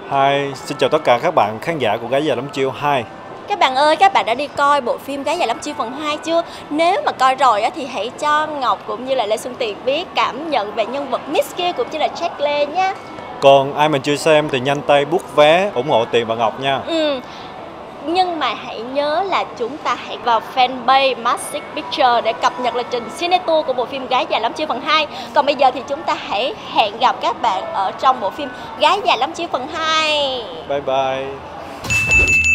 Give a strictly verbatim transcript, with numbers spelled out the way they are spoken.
Hi, xin chào tất cả các bạn khán giả của Gái Già Lắm Chiêu. Hi. Các bạn ơi, các bạn đã đi coi bộ phim Gái Già Lắm Chiêu phần hai chưa? Nếu mà coi rồi á, thì hãy cho Ngọc cũng như là Lê Xuân Tiền biết cảm nhận về nhân vật Miss kia cũng như là Jack Lê nha. Còn ai mà chưa xem thì nhanh tay book vé ủng hộ Tiền và Ngọc nha. Ừ. Nhưng mà hãy nhớ là chúng ta hãy vào fanpage Massive Picture để cập nhật lịch trình Cine Tour của bộ phim Gái Già Lắm Chiêu phần hai. Còn bây giờ thì chúng ta hãy hẹn gặp các bạn ở trong bộ phim Gái Già Lắm Chiêu phần hai. Bye bye.